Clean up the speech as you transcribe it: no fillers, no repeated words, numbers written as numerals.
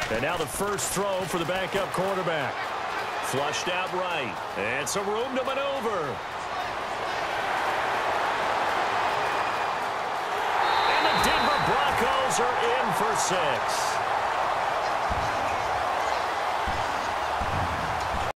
And now the first throw for the backup quarterback. Flushed out right. And some room to maneuver. And the Denver Broncos are in for 6.